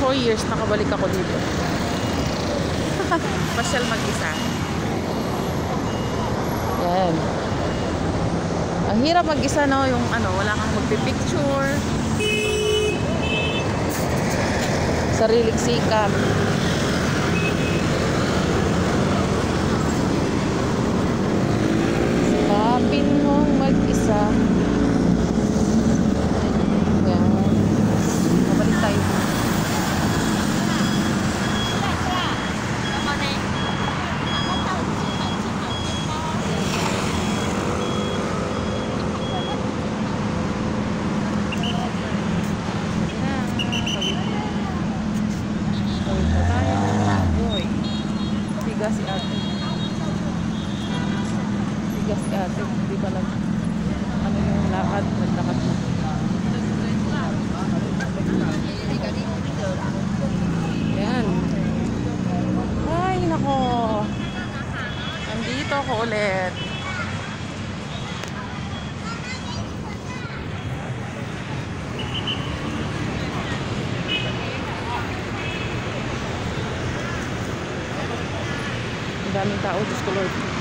4 years nakabalik ako dito. Pasyal mag-isa. Yan. Ang hirap mag-isa, no? Yung ano, wala kang magpipicture. Sariling sikap. Sikapin mong mag-isa. Yan. Nabalik tayo. Si ate. Tigas si ate. Hindi pa lang ano yung lakad. Naglakad mo. Yan. Ay, nako. Nandito ako ulit. Daming tao, Diyos ko Lord.